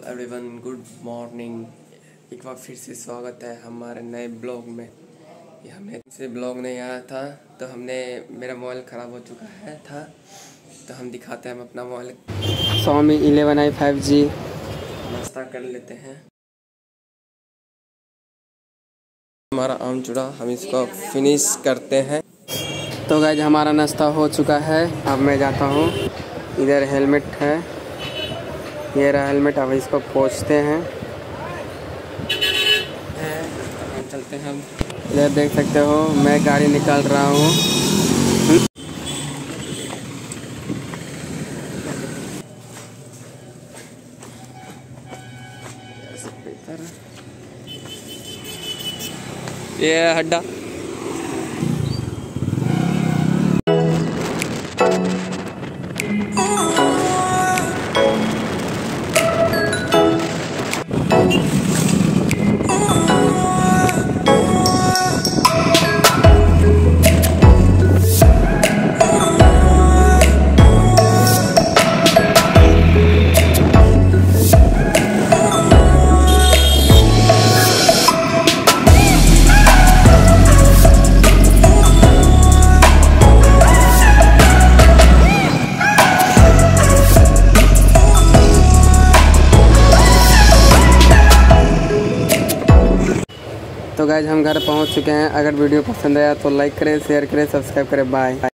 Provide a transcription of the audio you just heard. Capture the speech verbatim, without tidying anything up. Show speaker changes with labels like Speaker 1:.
Speaker 1: Everyone, good morning. एक बार फिर से स्वागत है हमारे नए ब्लॉग में। ये हमने से ब्लॉग नहीं आया था तो हमने मेरा मोबाइल ख़राब हो चुका है था तो हम दिखाते हैं हम अपना mobile Xiaomi eleven I five G. नाश्ता कर लेते हैं। हमारा आम चूड़ा हम इसको फिनिश करते हैं। तो गाइस हमारा नाश्ता हो चुका है। अब मैं जाता हूँ। इधर हेलमेट है, ये रहा हेलमेट। अब इसको पोंछते हैं। चलते हैं हम। इधर देख सकते हो मैं गाड़ी निकाल रहा हूँ। ये हड्डा तो गाइस हम घर पहुंच चुके हैं। अगर वीडियो पसंद आया तो लाइक करें, शेयर करें, सब्सक्राइब करें। बाय।